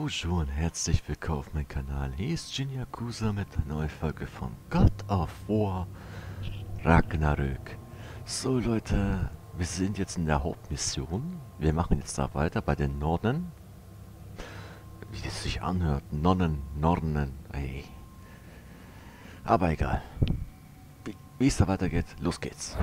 Bonjour und herzlich willkommen auf meinem Kanal. Hier ist Jin Yakuza mit einer neuen Folge von God of War Ragnarök. So Leute, wir sind jetzt in der Hauptmission. Wir machen jetzt da weiter bei den Norden. Wie es sich anhört. Nornen, ey. Aber egal. Wie es da weitergeht, los geht's.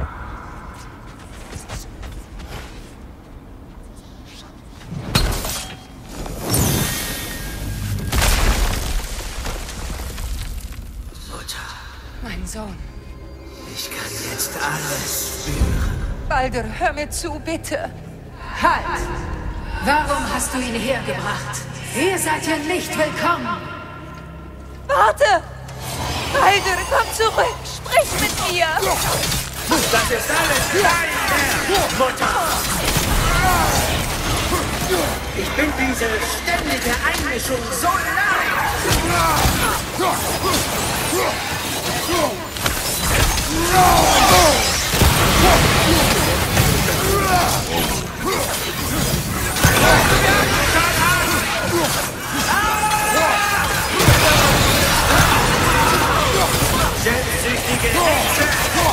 Mein Sohn. Ich kann jetzt alles spüren. Baldur, hör mir zu, bitte. Halt! Warum hast du ihn hergebracht? Ihr seid hier nicht willkommen. Warte! Baldur, komm zurück! Sprich mit mir! Das ist alles deine Mutter! Ich bin diese ständige Einmischung so leid! Selbstsüchtige Hexe!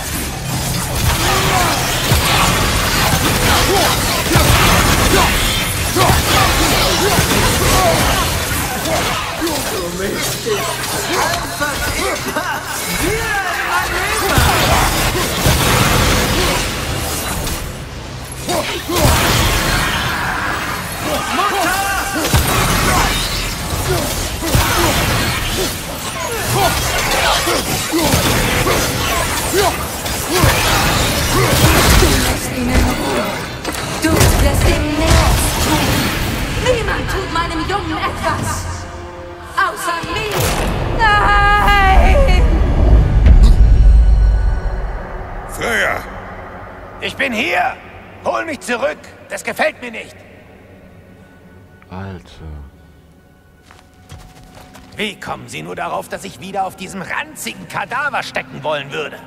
Du mischst dich einfach immer wieder in mein Leben! Lässt ihn in Ruhe. Du lässt ihm nichts tun. Niemand tut meinem Jungen etwas. Außer mir. Nein! Freya! Ich bin hier! Hol mich zurück! Das gefällt mir nicht! Alter. Wie kommen Sie nur darauf, dass ich wieder auf diesem ranzigen Kadaver stecken wollen würde?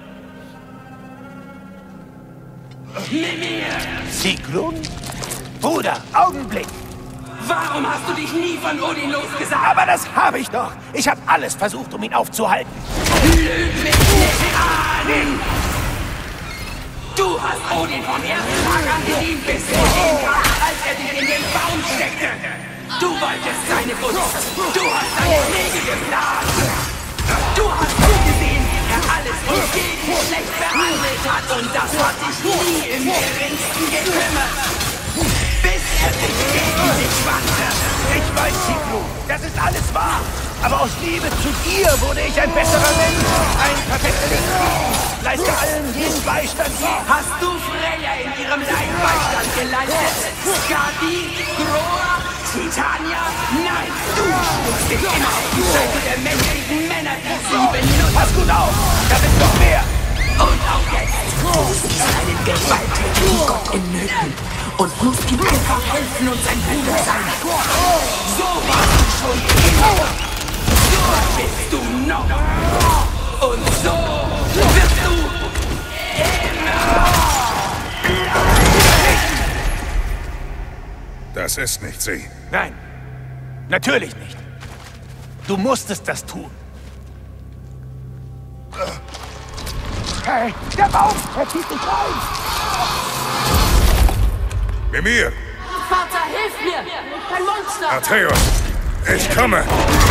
Sigrun? Bruder, Augenblick! Warum hast du dich nie von Odin losgesagt? Aber das habe ich doch! Ich habe alles versucht, um ihn aufzuhalten. Lüg mich nicht an! Du hast Odin vom ersten Tag an geliebt, bis du ihn kam, als er dich in den Baum steckte! Du wolltest seine Gunst! Du hast seine Schläge geplant! Du hast zugesehen, wie er alles und jeden schlecht behandelt hat und das hat dich nie im geringsten gekümmert! Bis er sich gegen dich wandte! Ich weiß, Sigrun, das ist alles wahr. Aber aus Liebe zu dir wurde ich ein besserer Mensch. Ein perfekter Liebhaber. Leiste allen jeden Beistand. Hast du Freya in ihrem Leid Beistand geleistet? Skadi, Groa, Titania? Nein, du schlägst dich immer auf die Seite der mächtigen Männer, die sie benutzen. Pass gut auf, da bist noch mehr. Und auch jetzt, du siehst einen gewalttätigen Gott in Nöten und musst ihm einfach helfen und sein Bruder sein. So warst du schon immer. So bist du noch. Und so wirst du immer. Das ist nicht sie. Nein, natürlich nicht. Du musstest das tun. Hey, der Baum! Er zieht dich rein! Mimir! Vater, hilf mir! Ein Monster! Atreus! Ich komme!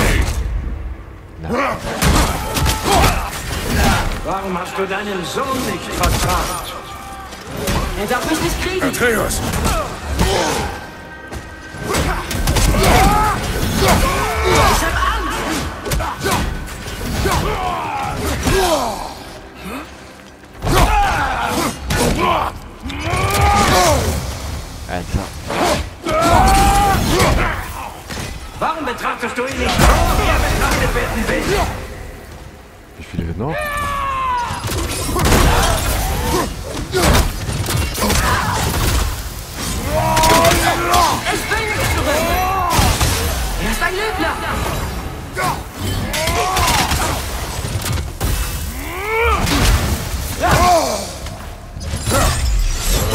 Warum hast du deinen Sohn nicht vertraut? Er darf mich nicht kriegen! Atreus! Ich hab Angst! Alter. Warum betrachtest du ihn nicht so, wie er betrachtet werden will? Wie viele genau? Ich will nicht zurück! Er ist ein Lügner!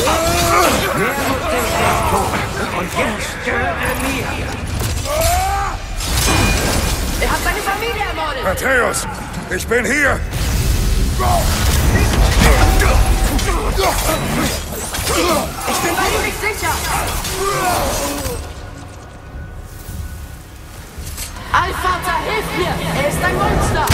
Und jetzt gehört er mir. wieder ermordet! Matthäus, ich bin hier! Ich bin bei dir nicht sicher! Allvater, hilf mir! Er ist ein Monster!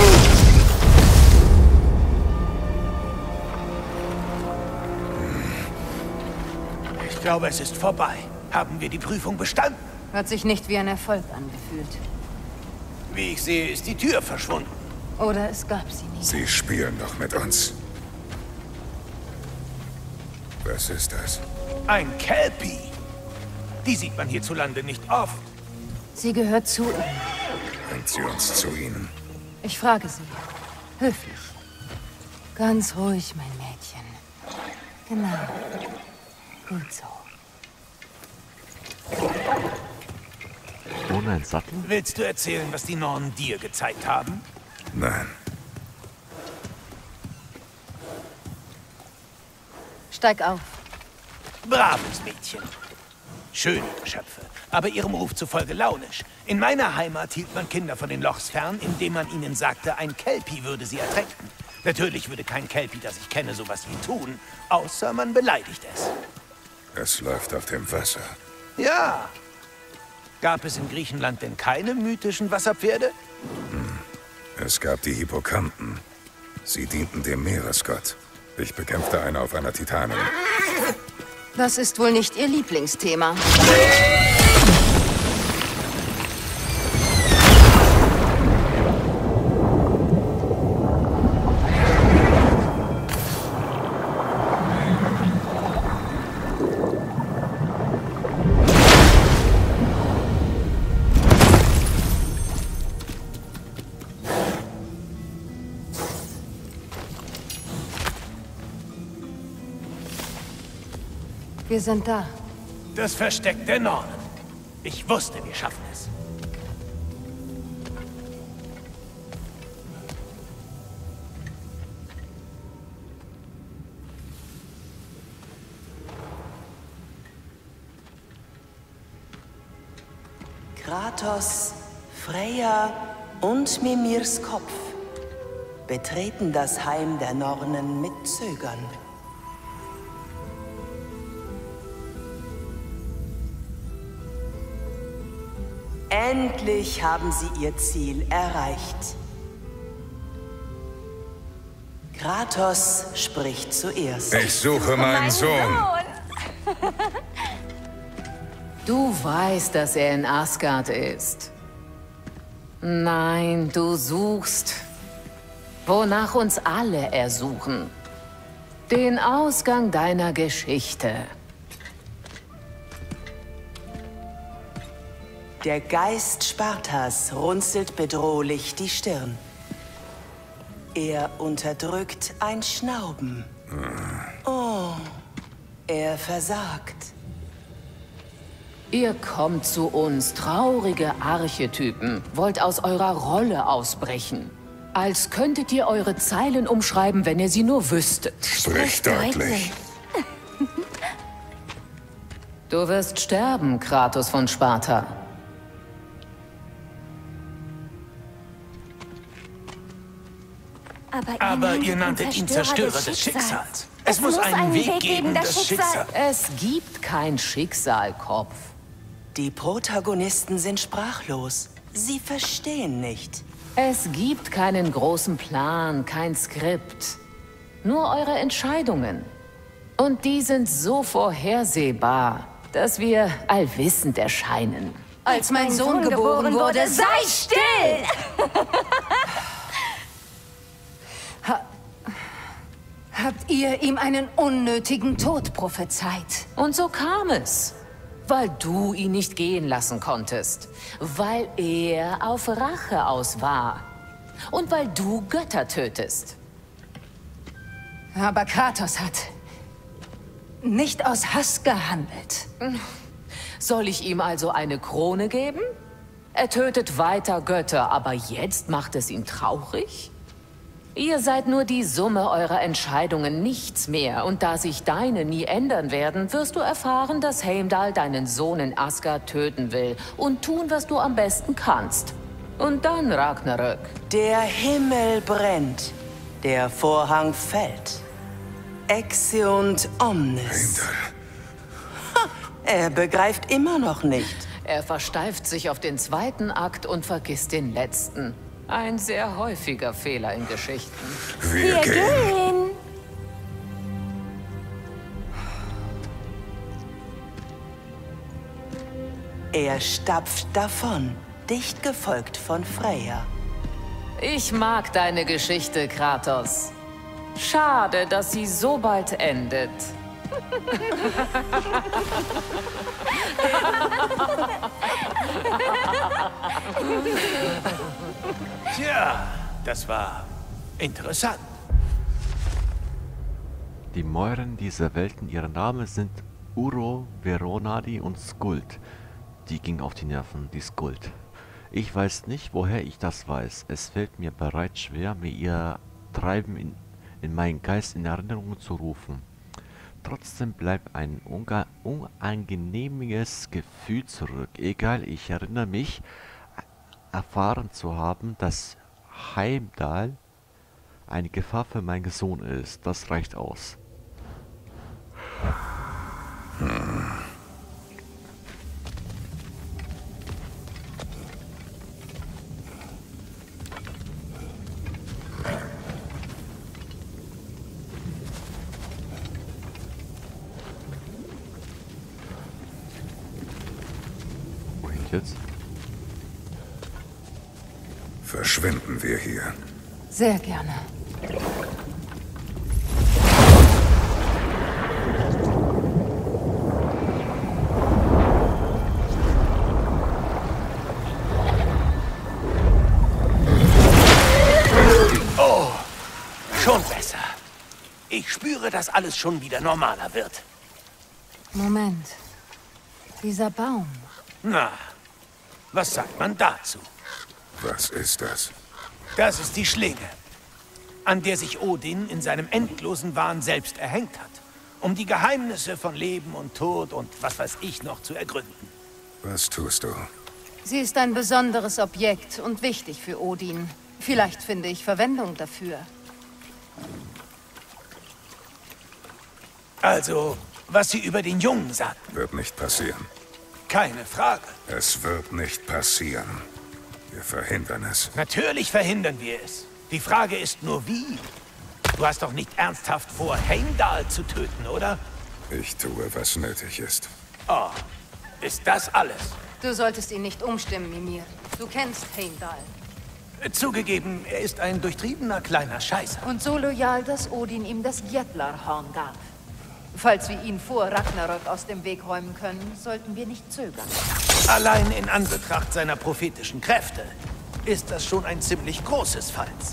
Ich glaube, es ist vorbei. Haben wir die Prüfung bestanden? Hat sich nicht wie ein Erfolg angefühlt. Wie ich sehe, ist die Tür verschwunden. Oder es gab sie nie. Sie spielen doch mit uns. Was ist das? Ein Kelpie. Die sieht man hierzulande nicht oft. Sie gehört zu ihm. Bringt sie uns zu ihnen? Ich frage sie. Höflich. Ganz ruhig, mein Mädchen. Genau. Gut so. Ohne einen Sattel? Willst du erzählen, was die Nornen dir gezeigt haben? Nein. Steig auf. Braves Mädchen. Schöne Geschöpfe, aber ihrem Ruf zufolge launisch. In meiner Heimat hielt man Kinder von den Lochs fern, indem man ihnen sagte, ein Kelpie würde sie ertränken. Natürlich würde kein Kelpie, das ich kenne, sowas wie tun, außer man beleidigt es. Es läuft auf dem Wasser. Ja. Gab es in Griechenland denn keine mythischen Wasserpferde? Es gab die Hippokampen. Sie dienten dem Meeresgott. Ich bekämpfte eine auf einer Titanin. Das ist wohl nicht Ihr Lieblingsthema. Wir sind da. Das Versteck der Nornen. Ich wusste, wir schaffen es. Kratos, Freya und Mimirs Kopf betreten das Heim der Nornen mit Zögern. Endlich haben sie ihr Ziel erreicht. Kratos spricht zuerst. Ich suche meinen Sohn. Du weißt, dass er in Asgard ist. Nein, du suchst, wonach uns alle ersuchen. Den Ausgang deiner Geschichte. Der Geist Spartas runzelt bedrohlich die Stirn. Er unterdrückt ein Schnauben. Oh, er versagt. Ihr kommt zu uns, traurige Archetypen, wollt aus eurer Rolle ausbrechen. Als könntet ihr eure Zeilen umschreiben, wenn ihr sie nur wüsstet. Sprich deutlich. Du wirst sterben, Kratos von Sparta. Aber ihr nanntet ihn Zerstörer des Schicksals. Es muss einen Weg geben, das Schicksal. Es gibt kein Schicksal, Kopf. Die Protagonisten sind sprachlos. Sie verstehen nicht. Es gibt keinen großen Plan, kein Skript. Nur eure Entscheidungen. Und die sind so vorhersehbar, dass wir allwissend erscheinen. Als mein Sohn geboren wurde, sei still! Habt ihr ihm einen unnötigen Tod prophezeit? Und so kam es. Weil du ihn nicht gehen lassen konntest. Weil er auf Rache aus war. Und weil du Götter tötest. Aber Kratos hat nicht aus Hass gehandelt. Soll ich ihm also eine Krone geben? Er tötet weiter Götter, aber jetzt macht es ihn traurig? Ihr seid nur die Summe eurer Entscheidungen, nichts mehr. Und da sich deine nie ändern werden, wirst du erfahren, dass Heimdall deinen Sohn in Asgard töten will und tun, was du am besten kannst. Und dann Ragnarök. Der Himmel brennt. Der Vorhang fällt. Exeunt omnis. Ha, er begreift immer noch nicht. Er versteift sich auf den zweiten Akt und vergisst den letzten. Ein sehr häufiger Fehler in Geschichten. Wir gehen. Er stapft davon, dicht gefolgt von Freya. Ich mag deine Geschichte, Kratos. Schade, dass sie so bald endet. Tja, das war interessant. Die Mäuren dieser Welten, ihre Namen sind Uro, Veronadi und Skuld. Die ging auf die Nerven, die Skuld. Ich weiß nicht, woher ich das weiß. Es fällt mir bereits schwer, mir ihr Treiben in meinen Geist in Erinnerung zu rufen. Trotzdem bleibt ein unangenehmes Gefühl zurück. Egal, ich erinnere mich, erfahren zu haben, dass Heimdall eine Gefahr für meinen Sohn ist. Das reicht aus. Wohin jetzt? Verschwinden wir hier. Sehr gerne. Oh, schon besser. Ich spüre, dass alles schon wieder normaler wird. Moment. Dieser Baum. Na, was sagt man dazu? Was ist das? Das ist die Schlinge, an der sich Odin in seinem endlosen Wahn selbst erhängt hat, um die Geheimnisse von Leben und Tod und was weiß ich noch zu ergründen. Was tust du? Sie ist ein besonderes Objekt und wichtig für Odin. Vielleicht finde ich Verwendung dafür. Also, was sie über den Jungen sagt, Wird nicht passieren. keine Frage. Es wird nicht passieren. Wir verhindern es. Natürlich verhindern wir es. Die Frage ist nur, wie? Du hast doch nicht ernsthaft vor, Heimdall zu töten, oder? Ich tue, was nötig ist. Oh, ist das alles? Du solltest ihn nicht umstimmen, Mimir. Du kennst Heimdall. Zugegeben, er ist ein durchtriebener kleiner Scheißer. Und so loyal, dass Odin ihm das Gjetlarhorn gab. Falls wir ihn vor Ragnarök aus dem Weg räumen können, sollten wir nicht zögern. Allein in Anbetracht seiner prophetischen Kräfte ist das schon ein ziemlich großes Falls.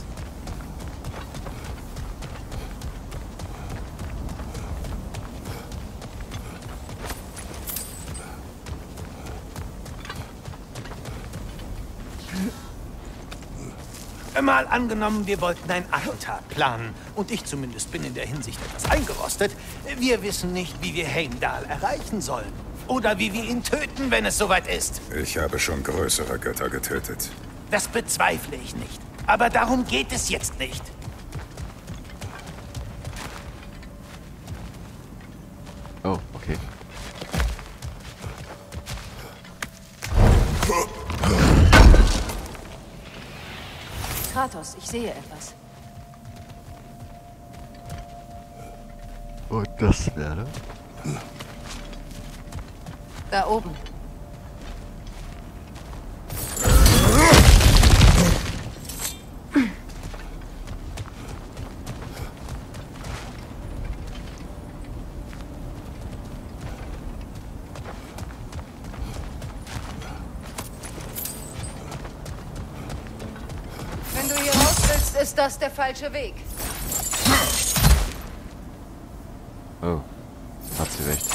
Mal angenommen, wir wollten ein Attentat planen. Und ich zumindest bin in der Hinsicht etwas eingerostet. Wir wissen nicht, wie wir Heimdall erreichen sollen. Oder wie wir ihn töten, wenn es soweit ist. Ich habe schon größere Götter getötet. Das bezweifle ich nicht. Aber darum geht es jetzt nicht. Oh, okay. Kratos, ich sehe etwas. Und das wäre? Da oben. Wenn du hier raus willst, ist das der falsche Weg. Oh, hat sie recht.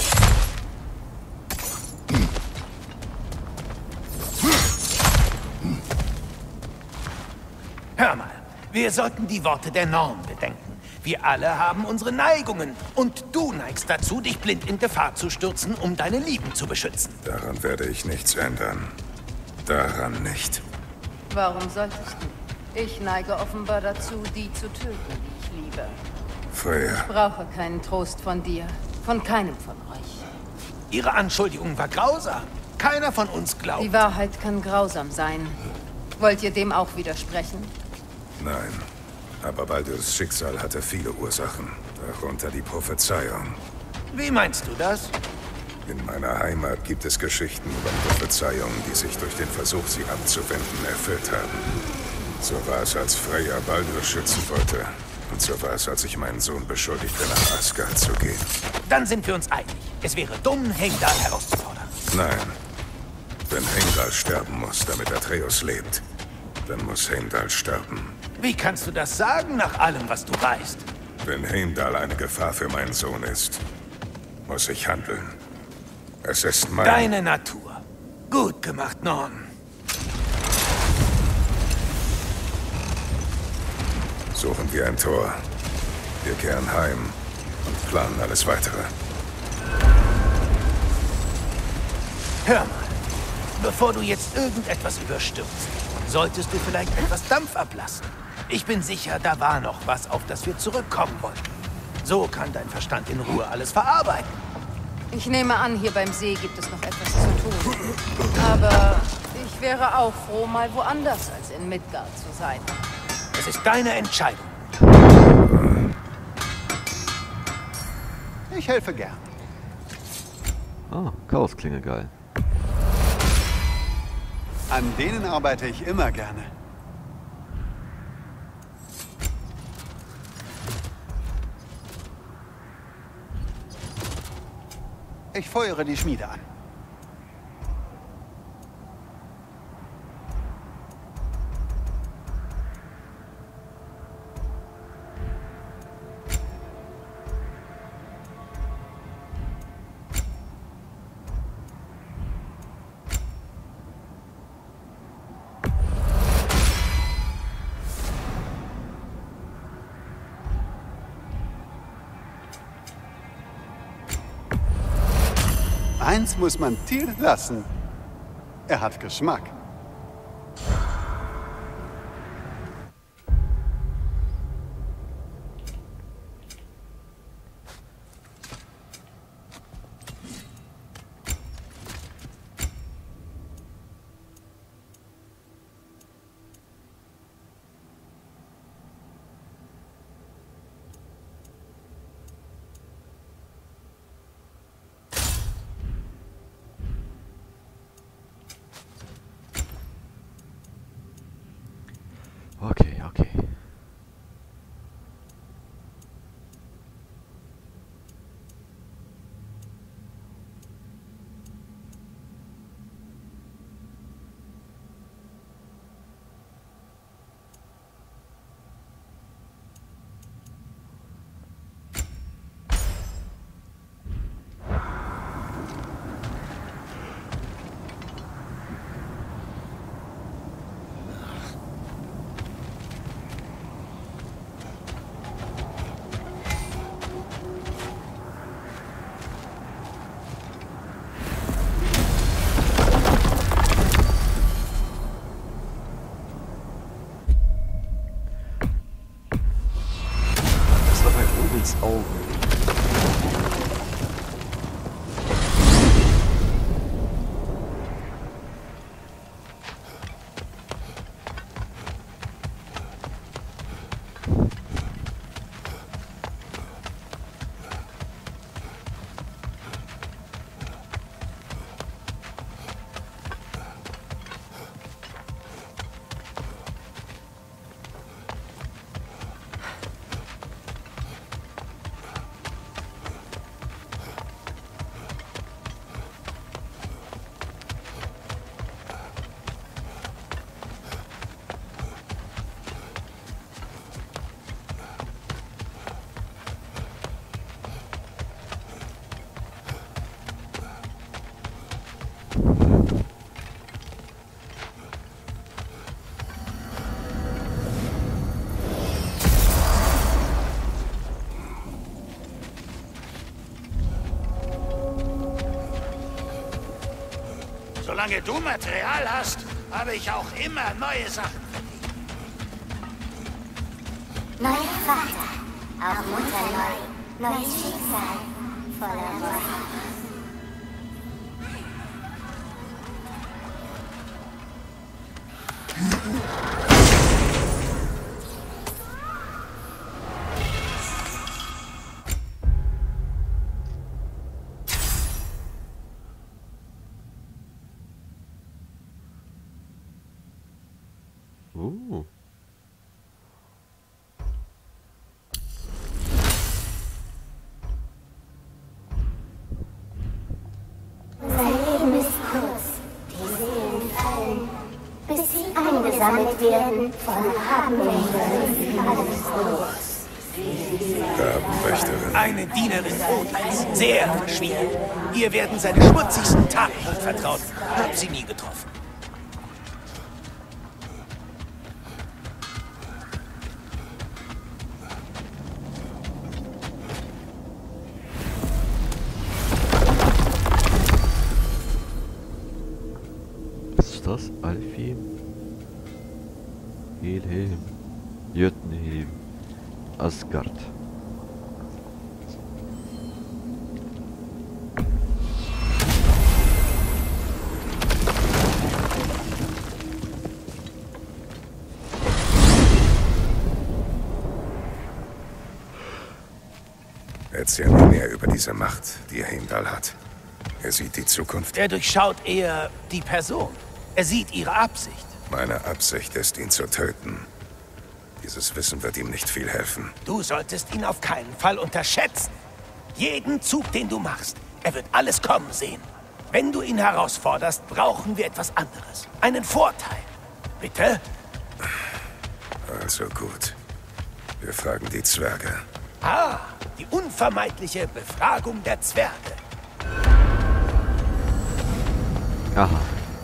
Hör mal, wir sollten die Worte der Norn bedenken. Wir alle haben unsere Neigungen. Und du neigst dazu, dich blind in Gefahr zu stürzen, um deine Lieben zu beschützen. Daran werde ich nichts ändern. Daran nicht. Warum solltest du? Ich neige offenbar dazu, die zu töten, die ich liebe. Freya. Ich brauche keinen Trost von dir. Von keinem von euch. Ihre Anschuldigung war grausam. Keiner von uns glaubt. Die Wahrheit kann grausam sein. Wollt ihr dem auch widersprechen? Nein. Aber Baldurs Schicksal hatte viele Ursachen. Darunter die Prophezeiung. Wie meinst du das? In meiner Heimat gibt es Geschichten über Prophezeiungen, die sich durch den Versuch, sie abzuwenden, erfüllt haben. So war es, als Freya Baldur schützen wollte. Und so war es, als ich meinen Sohn beschuldigte, nach Asgard zu gehen. Dann sind wir uns einig. Es wäre dumm, Heimdall herauszufordern. Nein. Wenn Heimdall sterben muss, damit Atreus lebt, dann muss Heimdall sterben. Wie kannst du das sagen, nach allem, was du weißt? Wenn Heimdall eine Gefahr für meinen Sohn ist, muss ich handeln. Es ist mein... Deine Natur. Gut gemacht, Norn. Suchen wir ein Tor. Wir kehren heim und planen alles Weitere. Hör mal, bevor du jetzt irgendetwas überstürzt, solltest du vielleicht etwas Dampf ablassen. Ich bin sicher, da war noch was, auf das wir zurückkommen wollten. So kann dein Verstand in Ruhe alles verarbeiten. Ich nehme an, hier beim See gibt es noch etwas zu tun. Aber ich wäre auch froh, mal woanders als in Midgard zu sein. Es ist deine Entscheidung. Ich helfe gern. Ah, Chaosklinge, geil. An denen arbeite ich immer gerne. Ich feuere die Schmiede an. Eins muss man Tyr lassen. Er hat Geschmack. Okay, okay. Augen. Solange du Material hast, habe ich auch immer neue Sachen für dich. Neuer Vater, auch Mutter neu, neues Schicksal, voller Reue. Eingesammelt werden von Gabenwächterin. Eine Dienerin Odins. Sehr verschwiegen. Ihr werden seine schmutzigsten Taten vertraut. Hab sie nie getroffen. Was ist das? Alfheim? Helheim. Jötunheim. Asgard. Erzähl mir mehr über diese Macht, die Heimdall hat. Er sieht die Zukunft. Er durchschaut eher die Person. Er sieht ihre Absicht. Meine Absicht ist, ihn zu töten. Dieses Wissen wird ihm nicht viel helfen. Du solltest ihn auf keinen Fall unterschätzen. Jeden Zug, den du machst, er wird alles kommen sehen. Wenn du ihn herausforderst, brauchen wir etwas anderes. Einen Vorteil. Bitte? Also gut. Wir fragen die Zwerge. Ah, die unvermeidliche Befragung der Zwerge. Aha.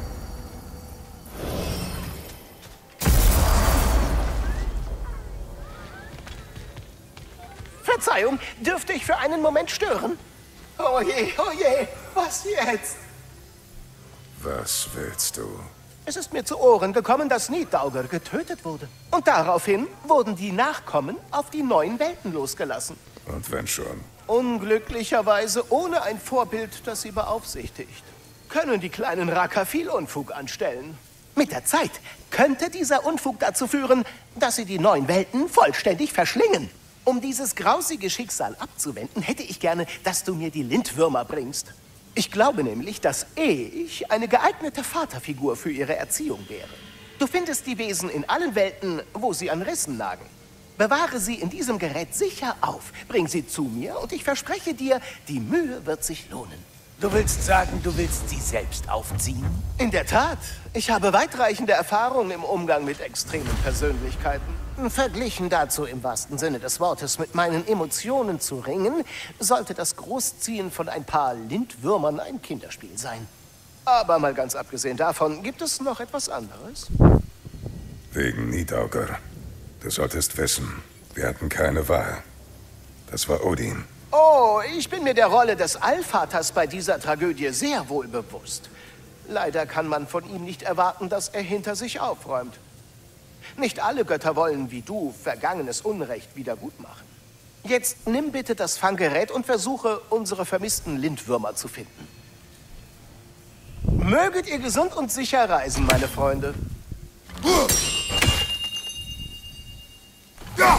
Verzeihung, dürfte ich für einen Moment stören? Oh je, was jetzt? Was willst du? Es ist mir zu Ohren gekommen, dass Nidauger getötet wurde. Und daraufhin wurden die Nachkommen auf die neuen Welten losgelassen. Und wenn schon? Unglücklicherweise ohne ein Vorbild, das sie beaufsichtigt. Können die kleinen Racker viel Unfug anstellen. Mit der Zeit könnte dieser Unfug dazu führen, dass sie die neuen Welten vollständig verschlingen. Um dieses grausige Schicksal abzuwenden, hätte ich gerne, dass du mir die Lindwürmer bringst. Ich glaube nämlich, dass ich eine geeignete Vaterfigur für ihre Erziehung wäre. Du findest die Wesen in allen Welten, wo sie an Rissen nagen. Bewahre sie in diesem Gerät sicher auf. Bring sie zu mir und ich verspreche dir, die Mühe wird sich lohnen. Du willst sagen, du willst sie selbst aufziehen? In der Tat. Ich habe weitreichende Erfahrung im Umgang mit extremen Persönlichkeiten. Verglichen dazu im wahrsten Sinne des Wortes mit meinen Emotionen zu ringen, sollte das Großziehen von ein paar Lindwürmern ein Kinderspiel sein. Aber mal ganz abgesehen davon, gibt es noch etwas anderes? Wegen Nidauger. Du solltest wissen, wir hatten keine Wahl. Das war Odin. Oh, ich bin mir der Rolle des Allvaters bei dieser Tragödie sehr wohl bewusst. Leider kann man von ihm nicht erwarten, dass er hinter sich aufräumt. Nicht alle Götter wollen, wie du, vergangenes Unrecht wiedergutmachen. Jetzt nimm bitte das Fanggerät und versuche, unsere vermissten Lindwürmer zu finden. Möget ihr gesund und sicher reisen, meine Freunde. Ja!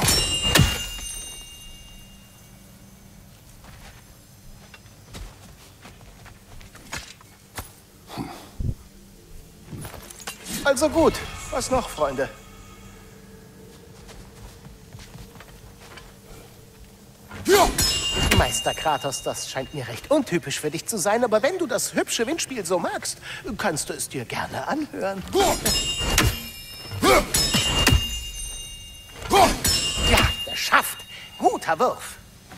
Also gut, was noch, Freunde? Ja. Meister Kratos, das scheint mir recht untypisch für dich zu sein, aber wenn du das hübsche Windspiel so magst, kannst du es dir gerne anhören. Ja, geschafft. Guter Wurf.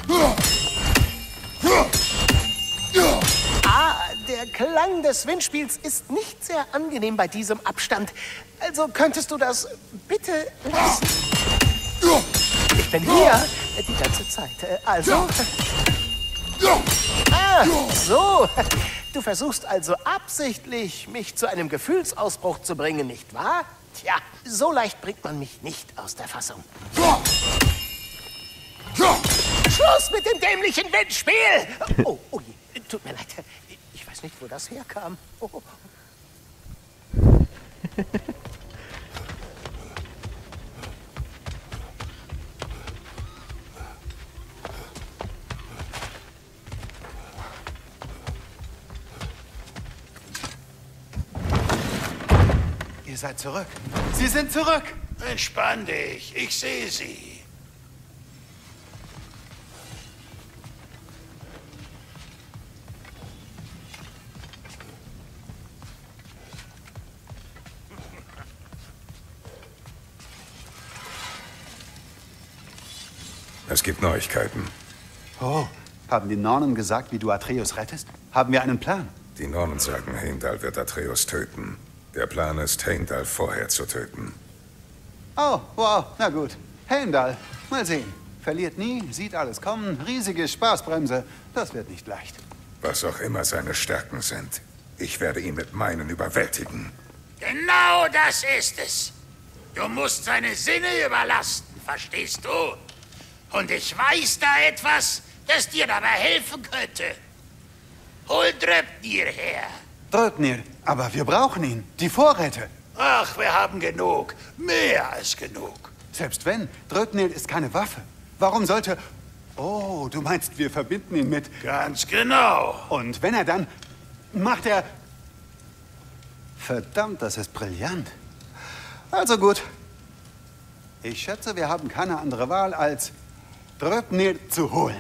Ah, der Klang des Windspiels ist nicht sehr angenehm bei diesem Abstand. Also könntest du das bitte lassen? Ich bin hier die ganze Zeit. Also... Ah, so. Du versuchst also absichtlich, mich zu einem Gefühlsausbruch zu bringen, nicht wahr? Tja, so leicht bringt man mich nicht aus der Fassung. Schluss mit dem dämlichen Windspiel! Oh, oh je, tut mir leid. Ich weiß nicht, wo das herkam. Oh. Ihr seid zurück. Sie sind zurück. Entspann dich, ich sehe sie. Es gibt Neuigkeiten. Oh, haben die Nornen gesagt, wie du Atreus rettest? Haben wir einen Plan? Die Nornen sagen, Heimdall wird Atreus töten. Der Plan ist, Heimdall vorher zu töten. Oh, wow, na gut. Heimdall, mal sehen. Verliert nie, sieht alles kommen, riesige Spaßbremse. Das wird nicht leicht. Was auch immer seine Stärken sind, ich werde ihn mit meinen überwältigen. Genau das ist es. Du musst seine Sinne überlasten, verstehst du? Und ich weiß da etwas, das dir dabei helfen könnte. Hol Draupnir her. Draupnir, aber wir brauchen ihn. Die Vorräte. Ach, wir haben genug. Mehr als genug. Selbst wenn, Draupnir ist keine Waffe. Warum sollte... Oh, du meinst, wir verbinden ihn mit... Ganz genau. Und wenn er dann... macht er... Verdammt, das ist brillant. Also gut. Ich schätze, wir haben keine andere Wahl, als Draupnir zu holen.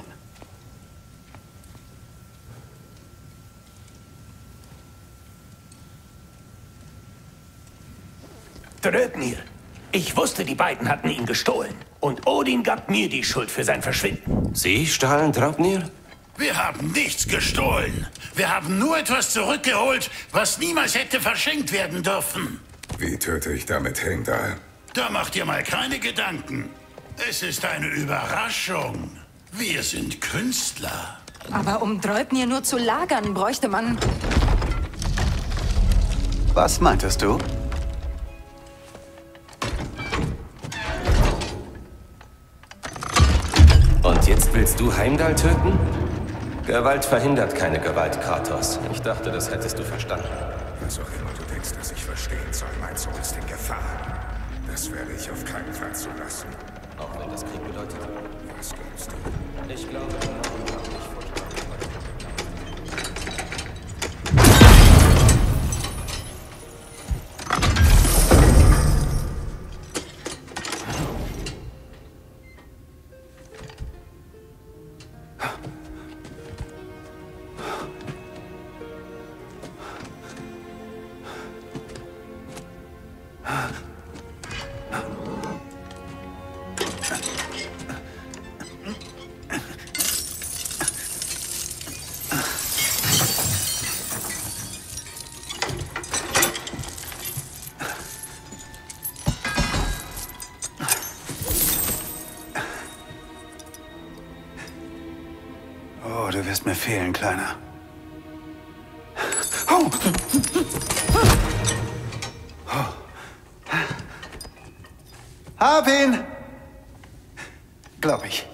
Draupnir. Ich wusste, die beiden hatten ihn gestohlen. Und Odin gab mir die Schuld für sein Verschwinden. Sie stahlen Draupnir? Wir haben nichts gestohlen. Wir haben nur etwas zurückgeholt, was niemals hätte verschenkt werden dürfen. Wie töte ich damit Heimdall? Da macht ihr mal keine Gedanken. Es ist eine Überraschung. Wir sind Künstler. Aber um Draupnir nur zu lagern, bräuchte man... Was meintest du? Und jetzt willst du Heimdall töten? Gewalt verhindert keine Gewalt, Kratos. Ich dachte, das hättest du verstanden. Was auch immer du denkst, dass ich verstehen soll, mein Sohn ist in Gefahr. Das werde ich auf keinen Fall zulassen. Auch wenn das Krieg bedeutet? Was glaubst du? Ich glaube, die Nornen haben mich furchtbar. Oh, du wirst mir fehlen, Kleiner. Oh. Hab ihn! Glaub ich.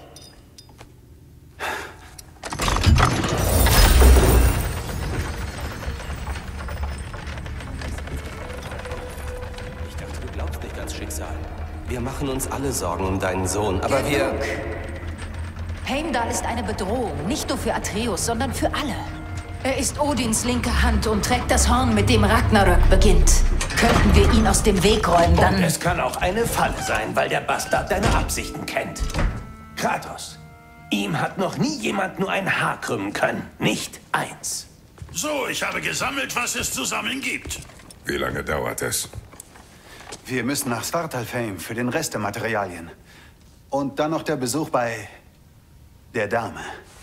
Ich dachte, du glaubst nicht ans Schicksal. Wir machen uns alle Sorgen um deinen Sohn, aber wir... Heimdall ist eine Bedrohung, nicht nur für Atreus, sondern für alle. Er ist Odins linke Hand und trägt das Horn, mit dem Ragnarök beginnt. Könnten wir ihn aus dem Weg räumen, dann... Und es kann auch eine Falle sein, weil der Bastard deine Absichten kennt. Kratos, ihm hat noch nie jemand nur ein Haar krümmen können. Nicht eins. So, ich habe gesammelt, was es zu sammeln gibt. Wie lange dauert es? Wir müssen nach Svartalfheim für den Rest der Materialien. Und dann noch der Besuch bei der Dame.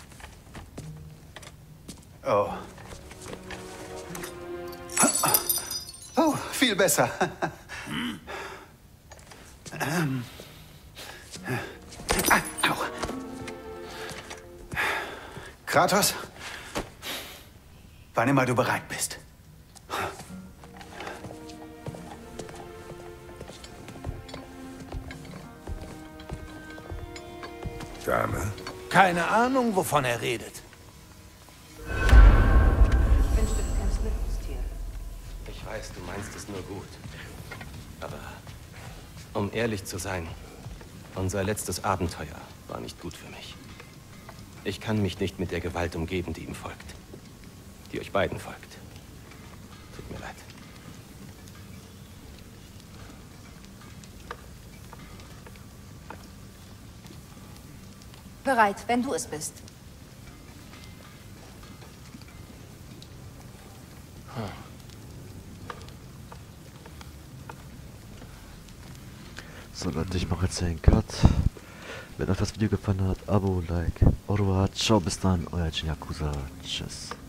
Oh. Oh, viel besser. Au. Kratos? Wann immer du bereit bist. Dame? Keine Ahnung, wovon er redet. Ich weiß, du meinst es nur gut. Aber um ehrlich zu sein, unser letztes Abenteuer war nicht gut für mich. Ich kann mich nicht mit der Gewalt umgeben, die ihm folgt. Die euch beiden folgt. Tut mir leid. Bereit, wenn du es bist. So Leute, ich mache jetzt einen Cut. Wenn euch das Video gefallen hat, Abo, Like, au revoir, ciao, bis dann, euer Jin Yakuza, tschüss.